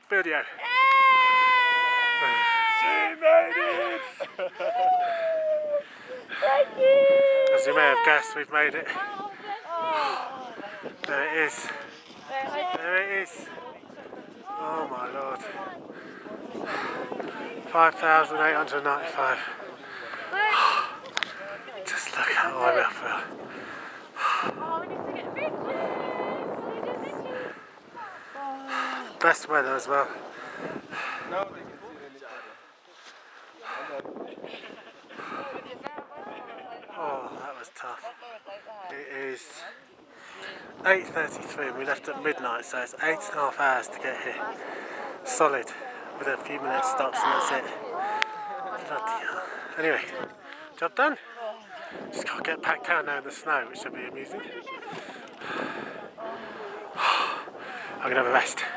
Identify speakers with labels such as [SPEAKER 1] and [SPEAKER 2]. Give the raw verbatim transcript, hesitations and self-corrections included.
[SPEAKER 1] video.
[SPEAKER 2] She made it!
[SPEAKER 3] Thank you!
[SPEAKER 1] As you may have guessed, we've made it. There it is. There it is. Oh my lord. five thousand eight hundred ninety-five. Just look how high we are.
[SPEAKER 3] Oh, we need to get pictures!
[SPEAKER 1] Best weather as well. Oh, that was tough. It is eight thirty-three and we left at midnight, so it's eight and a half hours to get here. Solid, with a few minutes stops and that's it. Bloody hell. Anyway, job done. Just got to get packed down now in the snow, which should be amusing. I'm going to have a rest.